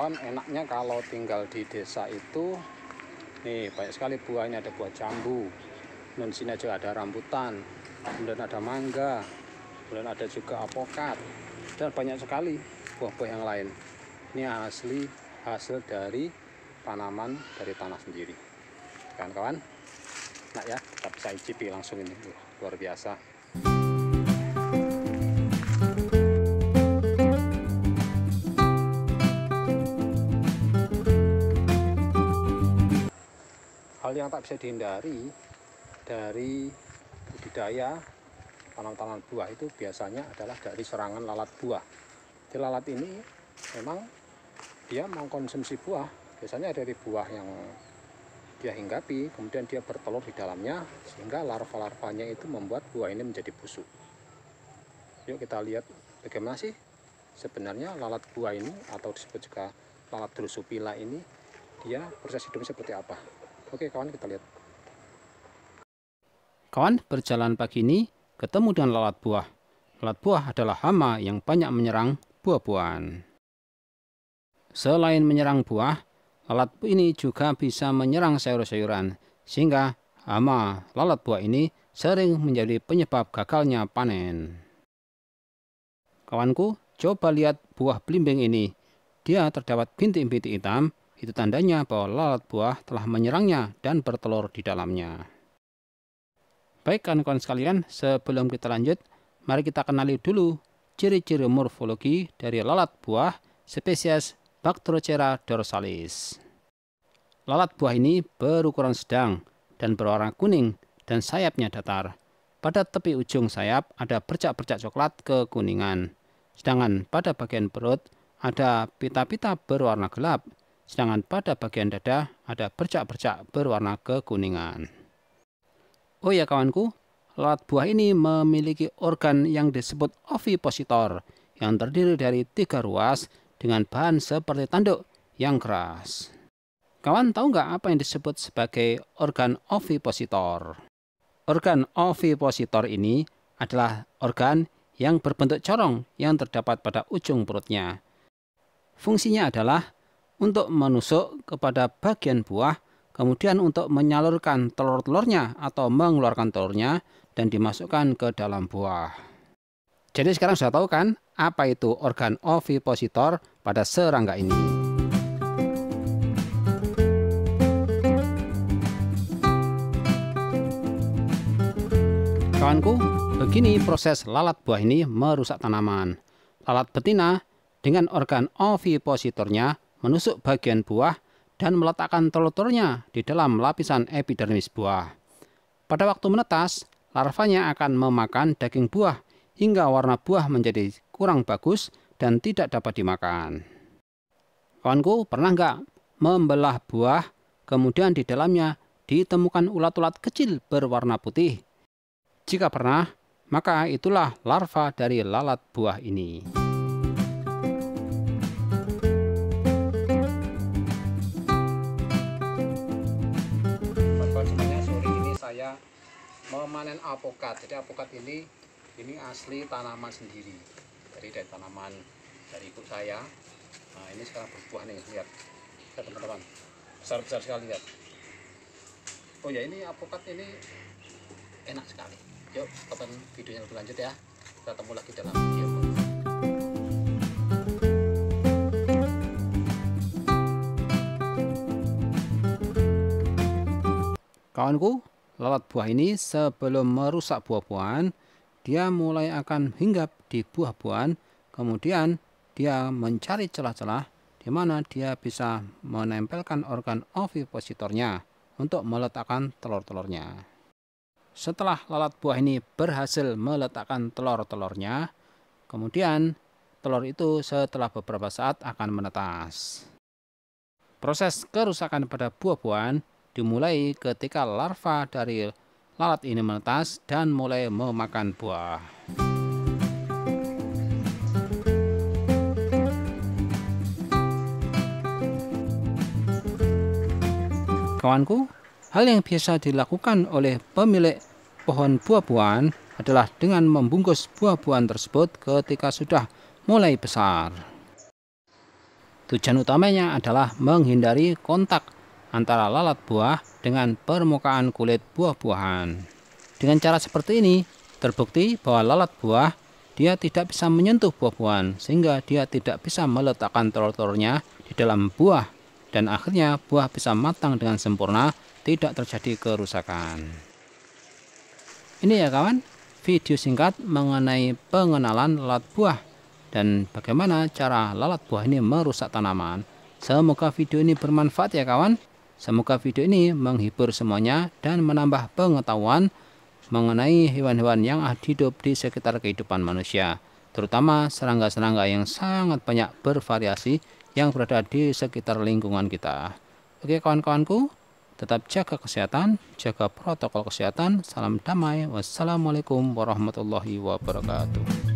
kawan-kawan, enaknya kalau tinggal di desa itu, nih banyak sekali buah. Ini ada buah jambu, dan sini juga ada rambutan, kemudian ada mangga, kemudian ada juga apokat, dan banyak sekali buah-buah yang lain. Ini asli hasil dari tanaman dari tanah sendiri. Kawan-kawan, nah ya, kita bisa icipi langsung ini, luar biasa. Hal yang tak bisa dihindari dari budidaya tanam-tanaman buah itu biasanya adalah dari serangan lalat buah. Jadi lalat ini memang dia mengkonsumsi buah, biasanya dari buah yang dia hinggapi, kemudian dia bertelur di dalamnya, sehingga larva-larvanya itu membuat buah ini menjadi busuk. Yuk kita lihat bagaimana sih sebenarnya lalat buah ini, atau disebut juga lalat Drosophila ini, dia proses hidupnya seperti apa. Oke kawan, kita lihat. Kawan berjalan pagi ini ketemu dengan lalat buah. Lalat buah adalah hama yang banyak menyerang buah-buahan. Selain menyerang buah, lalat ini juga bisa menyerang sayur-sayuran, sehingga hama lalat buah ini sering menjadi penyebab gagalnya panen. Kawanku, coba lihat buah belimbing ini. Dia terdapat bintik-bintik hitam. Itu tandanya bahwa lalat buah telah menyerangnya dan bertelur di dalamnya. Baik kawan-kawan sekalian, sebelum kita lanjut, mari kita kenali dulu ciri-ciri morfologi dari lalat buah spesies Bactrochera dorsalis. Lalat buah ini berukuran sedang dan berwarna kuning dan sayapnya datar. Pada tepi ujung sayap ada bercak-bercak coklat kekuningan. Sedangkan pada bagian perut ada pita-pita berwarna gelap. Sedangkan pada bagian dada ada bercak-bercak berwarna kekuningan. Oh ya kawanku, lalat buah ini memiliki organ yang disebut ovipositor yang terdiri dari 3 ruas dengan bahan seperti tanduk yang keras. Kawan tahu nggak apa yang disebut sebagai organ ovipositor? Organ ovipositor ini adalah organ yang berbentuk corong yang terdapat pada ujung perutnya. Fungsinya adalah untuk menusuk kepada bagian buah, kemudian untuk menyalurkan telur-telurnya atau mengeluarkan telurnya dan dimasukkan ke dalam buah. Jadi sekarang sudah tahu kan apa itu organ ovipositor pada serangga ini? Kawanku, begini proses lalat buah ini merusak tanaman. Lalat betina dengan organ ovipositornya menusuk bagian buah dan meletakkan telur-telurnya di dalam lapisan epidermis buah. Pada waktu menetas, larvanya akan memakan daging buah hingga warna buah menjadi kurang bagus dan tidak dapat dimakan. Kawanku, pernah nggak membelah buah, kemudian di dalamnya ditemukan ulat-ulat kecil berwarna putih? Jika pernah, maka itulah larva dari lalat buah ini. Saya memanen apokat. Jadi apokat ini asli tanaman sendiri. Jadi dari tanaman dari ibu saya. Nah ini sekarang berbuah nih, lihat teman-teman, besar-besar sekali, lihat. Oh ya, ini apokat ini enak sekali. Yuk tonton videonya lebih lanjut ya. Kita ketemu lagi dalam video. Kawanku, lalat buah ini sebelum merusak buah-buahan, dia mulai akan hinggap di buah-buahan, kemudian dia mencari celah-celah di mana dia bisa menempelkan organ ovipositornya untuk meletakkan telur-telurnya. Setelah lalat buah ini berhasil meletakkan telur-telurnya, kemudian telur itu setelah beberapa saat akan menetas. Proses kerusakan pada buah-buahan dimulai ketika larva dari lalat ini menetas dan mulai memakan buah. Kawanku, hal yang biasa dilakukan oleh pemilik pohon buah-buahan adalah dengan membungkus buah-buahan tersebut ketika sudah mulai besar. Tujuan utamanya adalah menghindari kontak antara lalat buah dengan permukaan kulit buah-buahan. Dengan cara seperti ini, terbukti bahwa lalat buah dia tidak bisa menyentuh buah-buahan sehingga dia tidak bisa meletakkan telur-telurnya di dalam buah dan akhirnya buah bisa matang dengan sempurna, tidak terjadi kerusakan. Ini ya kawan, video singkat mengenai pengenalan lalat buah dan bagaimana cara lalat buah ini merusak tanaman. Semoga video ini bermanfaat ya kawan. Semoga video ini menghibur semuanya dan menambah pengetahuan mengenai hewan-hewan yang hidup di sekitar kehidupan manusia, terutama serangga-serangga yang sangat banyak bervariasi yang berada di sekitar lingkungan kita. Oke kawan-kawanku, tetap jaga kesehatan, jaga protokol kesehatan. Salam damai. Wassalamualaikum warahmatullahi wabarakatuh.